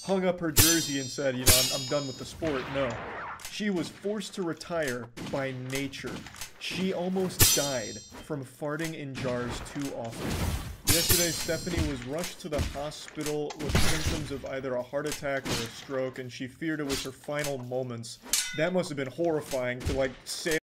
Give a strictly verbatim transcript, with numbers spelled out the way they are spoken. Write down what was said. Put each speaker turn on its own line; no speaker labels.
hung up her jersey and said, you know, I'm, I'm done with the sport. No. She was forced to retire by nature. She almost died from farting in jars too often. Yesterday, Stephanie was rushed to the hospital with symptoms of either a heart attack or a stroke, and she feared it was her final moments. That must have been horrifying to, like, say